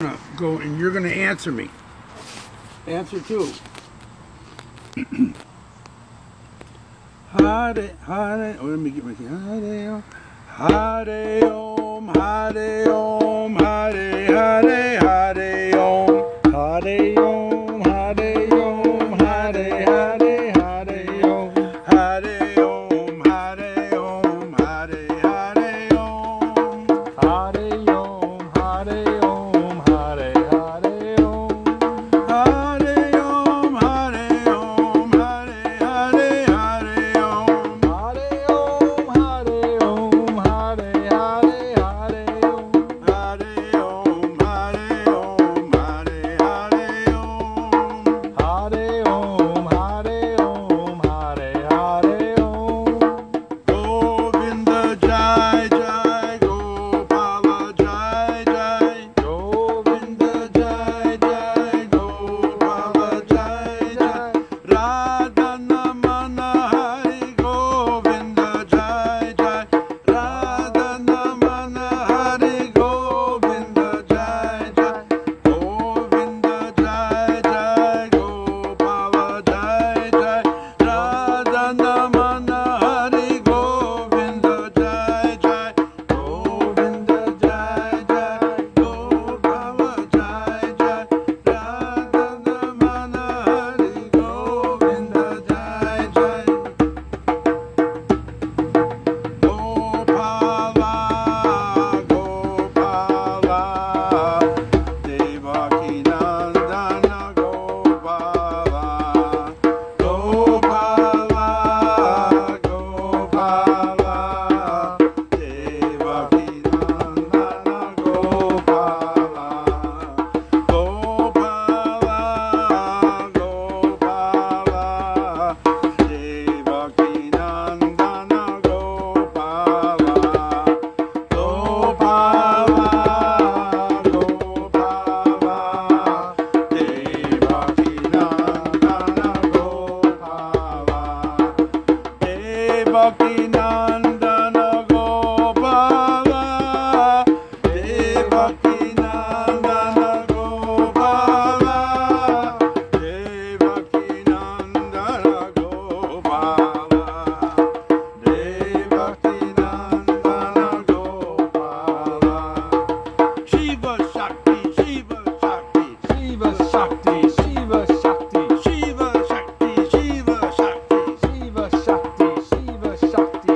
Go and you're going to answer me. Answer two. Hare, Hare. Oh, let me get my thing. Hare, Hare Om, Hare Om, Hare Hare, Hare Om, Hare Om, Hare Om, Hare Hare, Hare Om, Hare Om, Hare Om, Hare Hare Om, Hare Om, Hare Om, Hare Hare Om, Hare Om, Hare Om, Hare Hare, Hare Om, Hare Om, Hare Om, Hare Hare, Hare Om, Hare Om, Hare Om, Hare Hare Om, Hare Om, Hare Om, Hare Hare Om. Govinda Jai Jai, Gopala Jai Jai, Govinda Jai Jai, Gopala Jai Jai, Radha Namana Hari Govinda Jai Jai, Radha Namana Hari Govinda Jai Jai, Govinda Jai Jai, Gopala Jai Jai, Radha Namana Hari Govinda Jai Jai, Govinda Jai Jai, Gopala Jai Jai, Radha Namana Hari Govinda Jai Jai. Gopala, Gopala, Devaki Nandana Gopala, Gopala, Gopala, Devaki Nandana Gopala, Gopala, Gopala, Devaki Nandana Gopala, Gopala, Gopala, Devaki Nandana Gopala, Devaki Nandana Gopala, Devaki Nandana Gopala, Devaki Nandana Gopala, Devaki Nandana Gopala. Shiva Shakti, Shiva Shakti, Shiva Shakti, Shiva Shakti, Shiva Shakti, Shiva Shakti, Shiva Shakti, Shiva Shakti.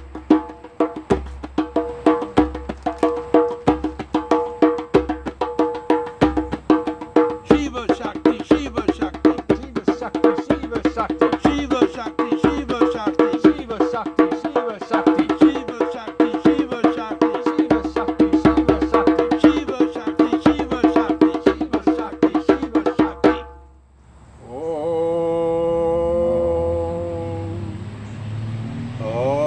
Shiva Shakti, Shiva Shakti, Shiva Shakti, Shiva Shakti, Shiva Shakti, Shiva Shakti, Shiva Shakti, Shiva Shakti, Shiva Shakti, Shiva Shakti, Shiva Shakti, Shiva Shakti, Shiva Shakti, Shiva Shakti, Shiva Shakti, Shiva Shakti. Om. Om.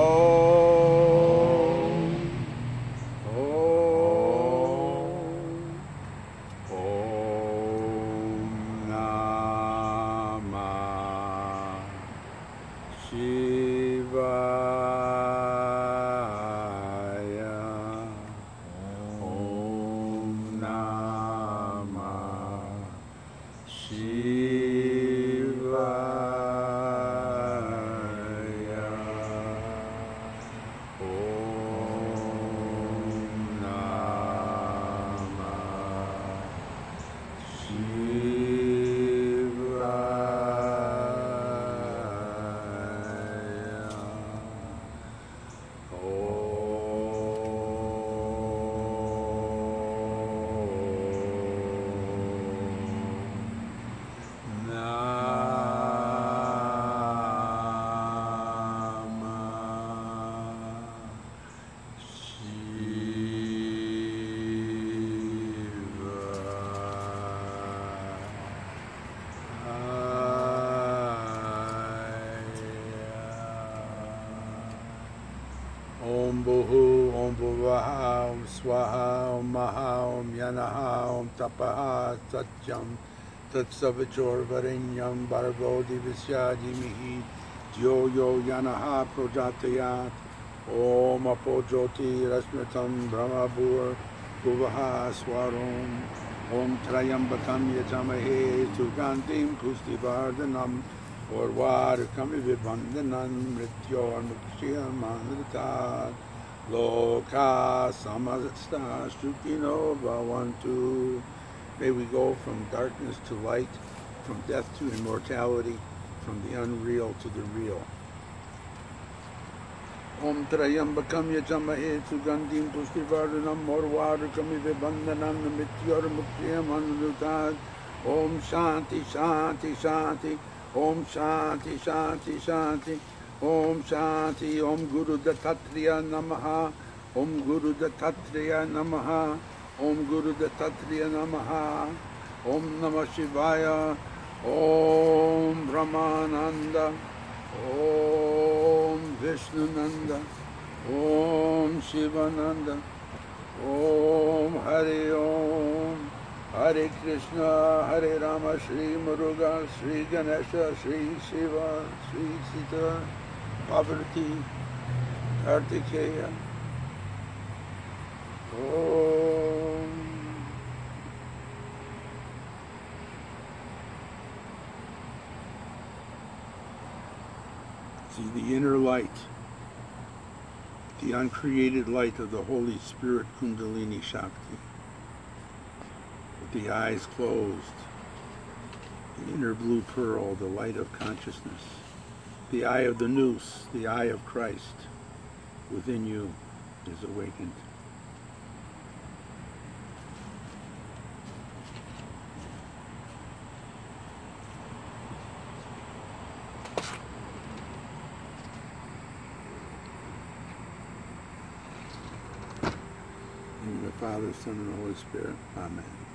Om Namah Shivaya. Om Namah Shivaya. Om Namah Om Bhuhu, Om Bhuvaha, Om Swaha, Om Maha, Om Yanaha, Om Tapaha, Satyam, Tatsavachor Varenyam, Bhargo Divasya Dhimihi, Yo Yo Yanaha Projatayat, Om Apojoti Rasmitam Brahma Bhur, Bhuvaha Swarom, Om Trayambakam Yajamahe Sugantim Pustivardhanam Urvarukam Vibandhanam Mrityor Mukshiyam Mandratat Loka Samasta Shukino Bhavantu. May we go from darkness to light, from death to immortality, from the unreal to the real. Om Trayambakam Yajamahe Sugantim Pustivardhanam Urvarukam Vibandhanam Mrityor Mukshiyam Mandratat. Om Shanti Shanti Shanti. Om Shanti Shanti Shanti. Om Shanti. Om Guru Dattatreya Namaha. Om Guru Dattatreya Namaha. Om Guru Dattatreya Namaha. Om Namah Shivaya. Om Brahmananda. Om Vishnunanda. Om Shivananda. Om Hare Om. Hare Krishna, Hare Rama, Shri Muruga, Shri Ganesha, Shri Shiva, Shri Sita, Parvati, Kartikeya. Om. See the inner light, the uncreated light of the Holy Spirit Kundalini Shakti. With the eyes closed, the inner blue pearl, the light of consciousness, the eye of the nous, the eye of Christ within you is awakened. In the name of the Father, Son, and Holy Spirit. Amen.